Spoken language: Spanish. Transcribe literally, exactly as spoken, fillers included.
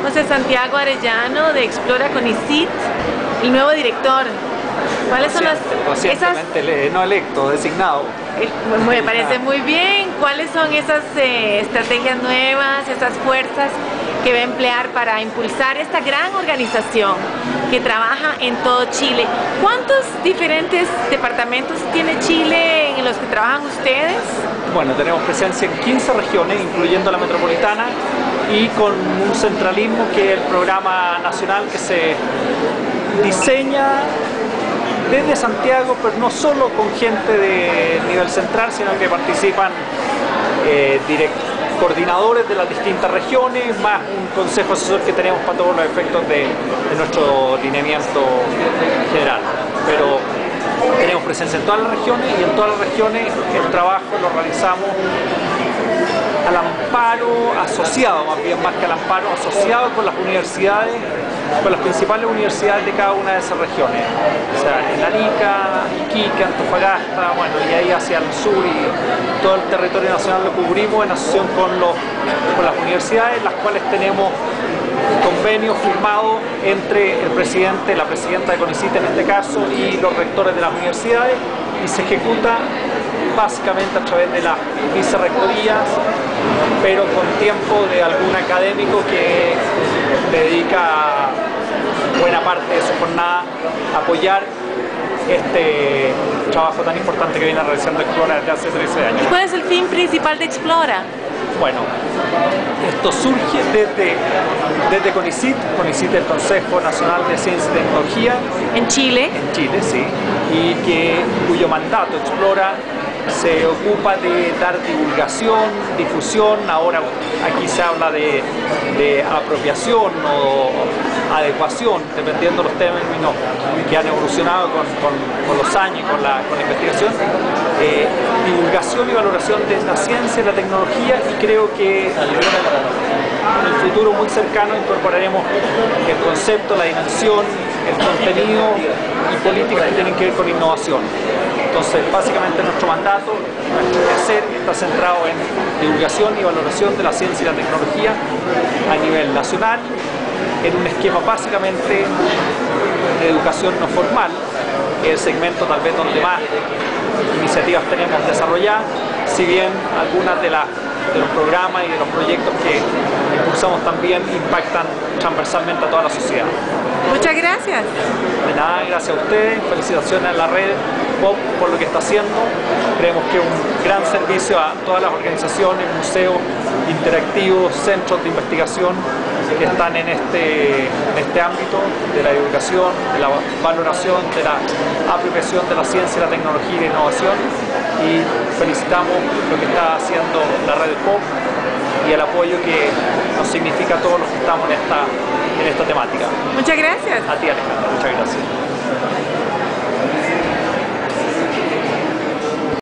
José Santiago Arellano de Explora CONICYT, el nuevo director. ¿Cuáles son las recientemente esas, no electo, designado? Me parece muy bien. ¿Cuáles son esas eh, estrategias nuevas, esas fuerzas que va a emplear para impulsar esta gran organización que trabaja en todo Chile? ¿Cuántos diferentes departamentos tiene Chile en los que trabajan ustedes? Bueno, tenemos presencia en quince regiones, incluyendo la metropolitana, y con un centralismo que es el programa nacional que se diseña desde Santiago, pero no solo con gente de nivel central, sino que participan eh, coordinadores de las distintas regiones, más un consejo asesor que tenemos para todos los efectos de, de nuestro lineamiento general. Pero tenemos presencia en todas las regiones, y en todas las regiones el trabajo lo realizamos al amparo asociado, más bien más que al amparo, asociado con las universidades, con las principales universidades de cada una de esas regiones. O sea, en Arica, Iquique, Antofagasta, bueno, y ahí hacia el sur, y todo el territorio nacional lo cubrimos en asociación con, los, con las universidades, las cuales tenemos convenio firmado entre el presidente, la presidenta de CONICYT en este caso, y los rectores de las universidades, y se ejecuta básicamente a través de las vicerrectorías, pero con tiempo de algún académico que dedica buena parte de su jornada a apoyar este trabajo tan importante que viene realizando Explora desde hace trece años. ¿Y cuál es el fin principal de Explora? Bueno, esto surge desde, desde CONICYT, CONICYT el Consejo Nacional de Ciencia y Tecnología. ¿En Chile? En Chile, sí, y que, cuyo mandato Explora se ocupa de dar divulgación, difusión. Ahora aquí se habla de, de apropiación o adecuación, dependiendo de los términos que han evolucionado con, con, con los años y con la, con la investigación. Eh, divulgación y valoración de la ciencia y la tecnología, y creo que en el futuro muy cercano incorporaremos el concepto, la dimensión, el contenido y políticas que tienen que ver con innovación. Entonces, básicamente nuestro mandato, nuestro quehacer está centrado en divulgación y valoración de la ciencia y la tecnología a nivel nacional, en un esquema básicamente de educación no formal, que es el segmento tal vez donde más iniciativas tenemos desarrolladas, si bien algunas de, la, de los programas y de los proyectos que impulsamos también impactan transversalmente a toda la sociedad. Muchas gracias. De nada, gracias a ustedes, felicitaciones a la red P O P por lo que está haciendo. Creemos que es un gran servicio a todas las organizaciones, museos interactivos, centros de investigación que están en este, en este ámbito de la divulgación, de la valoración, de la apropiación de la ciencia, la tecnología y la innovación, y felicitamos lo que está haciendo la red P O P y el apoyo que nos significa a todos los que estamos en esta, en esta temática. Muchas gracias. A ti, Alejandra, muchas gracias.